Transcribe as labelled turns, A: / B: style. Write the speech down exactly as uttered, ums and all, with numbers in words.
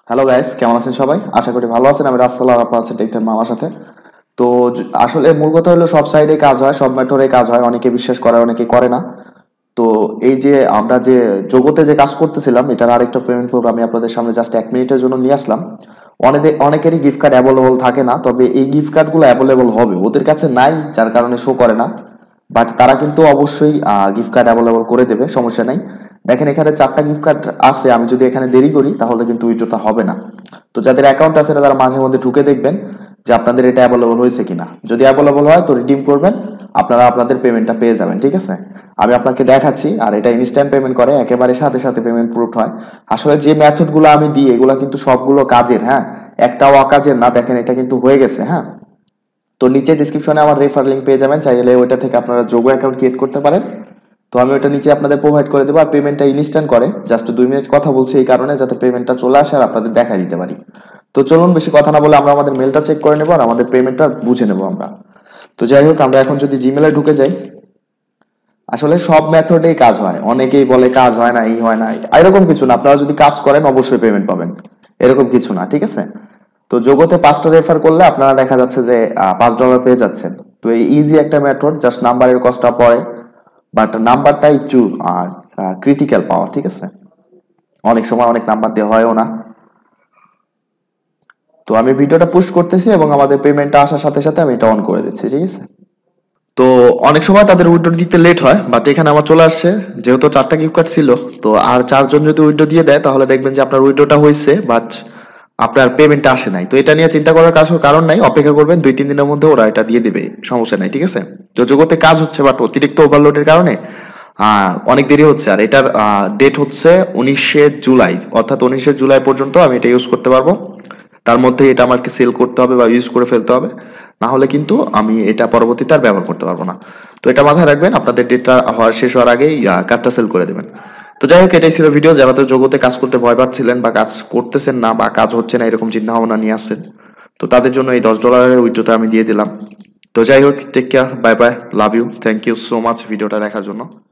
A: Hello guys, কেমন আছেন সবাই? আশা করি ভালো আছেন। আমি রাসেল আর আপনারা আছেন টেক টাইম মামার সাথে। তো জ- আসলে মূল কথা হলো সব সাইডে কাজ হয়, সব মেথডে কাজ হয়, অনেকে বিশ্বাস করে অনেকে করে না। তো এই যে আমরা যে জগতে যে কাজ করতেছিলাম, এটার আরেকটা পেমেন্ট প্রোগ্রাম আমি আপনাদের সামনে জাস্ট এক মিনিটের জন্য নিয়ে আসলাম। অনেকে অনেকেরই গিফট কার্ড অ্যাভেলেবল থাকে না, তবে এই গিফট কার্ডগুলো অ্যাভেলেবল হবে, ওদের কাছে নাই যার কারণে শো করে না। বাট তারা কিন্তু অবশ্যই গিফট কার্ড অ্যাভেলেবল করে দেবে, সমস্যা নাই। দেখেন এখানে চারটা গিফট কার্ড আছে, আমি যদি এখানে দেরি করি তাহলে কিন্তু উইথড্রটা হবে না। তো যাদের অ্যাকাউন্ট আছে তারা মাঝে মধ্যে ঢুকে দেখবেন যে আপনাদের এটা অ্যাভেলেবল হয়েছে কিনা। যদি অ্যাভেলেবল হয় তো রিডিম করবেন, আপনারা আপনাদের পেমেন্টটা পেয়ে যাবেন, ঠিক আছে? আমি আপনাকে দেখাচ্ছি, আর এটা ইনস্ট্যান্ট পেমেন্ট করে, একেবারে সাথে সাথে পেমেন্ট প্রুফ হয়। আসলে যে মেথডগুলো আমি দিই এগুলো কিন্তু সবগুলো কাজের, হ্যাঁ, একটাও অকাজের না। দেখেন এটা কিন্তু হয়ে গেছে, হ্যাঁ। তো নিচে ডিসক্রিপশনে আমার রেফার লিঙ্ক পেয়ে যাবেন, চাইলে ওইটা থেকে আপনারা যোগো অ্যাকাউন্ট ক্রিয়েট করতে পারেন। তো আমি ওটা নিচে আপনাদের প্রোভাইড করে দেবো, আর পেমেন্টটা ইনস্ট্যান্ট করে, জাস্ট দুই মিনিট কথা বলছি এই কারণে যাতে পেমেন্টটা চলে আসে আর আপনাদের দেখা দিতে পারি। তো চলুন বেশি কথা না বলে আমরা আমাদের মেলটা চেক করে নেবো আর আমাদের পেমেন্টটা বুঝে নেবো আমরা। তো যাই হোক, আমরা এখন যদি জিমেলে ঢুকে যাই, আসলে সব মেথডেই কাজ হয়। অনেকেই বলে কাজ হয় না, এই হয় না, এরকম কিছু না। আপনারা যদি কাজ করেন অবশ্যই পেমেন্ট পাবেন, এরকম কিছু না, ঠিক আছে? তো যোগোতে পাঁচটা রেফার করলে আপনারা দেখা যাচ্ছে যে আহ, পাঁচ ডলার পেয়ে যাচ্ছেন। তো এই ইজি একটা মেথড, জাস্ট নাম্বারের কষ্টটা পড়ে, বাট নাম্বারটা একটু ক্রিটিক্যাল পাওয়া, ঠিক আছে? অনেক সময় অনেক নাম্বার দেওয়া হয়ও না। তো আমি ভিডিওটা পুশ করতেছি এবং আমাদের পেমেন্টটা আসার সাথে সাথে আমি এটা অন করে দিচ্ছি, ঠিক আছে? তো অনেক সময় তাদের উইথড্র দিতে লেট হয়, বাট এখানে আমার চলে আসছে। যেহেতু চারটা গিফট কার্ড ছিল, তো আর চারজন যদি উইথড্র দিয়ে দেয় তাহলে দেখবেন যে আপনার উইথড্রটা হয়েছে, বাট আপনার পেমেন্টটা আসে নাই। তো এটা নিয়ে চিন্তা করার কাজ- কারণ নাই, অপেক্ষা করবেন, দুই তিন দিনের মধ্যে ওরা এটা দিয়ে দিবে, সমস্যা নাই, ঠিক আছে? তো জগতে কাজ হচ্ছে, বাট অতিরিক্ত ওভারলোডের কারণে আহ, অনেক দেরি হচ্ছে। আর এটার ডেট হচ্ছে উনিশে জুলাই, অর্থাৎ উনিশে জুলাই পর্যন্ত আমি এটা ইউজ করতে পারবো। তার মধ্যে এটা আমাকে সেল করতে হবে বা ইউজ করে ফেলতে হবে, না হলে কিন্তু আমি এটা পরবর্তীতে আর ব্যবহার করতে পারবো না। তো এটা মাথায় রাখবেন, আপনাদের ডেটটা হওয়ার শেষ হওয়ার আগেই কার্ডটা সেল করে দেবেন। তো যাই হোক, এটাই ছিল ভিডিও। যারা তো জগতে কাজ করতে ভয় পাচ্ছিলেন বা কাজ করতেছেন না বা কাজ হচ্ছে না এরকম চিন্তা ভাবনা নিয়ে আসছেন, তো তাদের জন্য এই দশ ডলারের উইথড্রটা আমি দিয়ে দিলাম। তো যাই হোক, take care, bye bye, love you, thank you so much ভিডিওটা দেখার জন্য।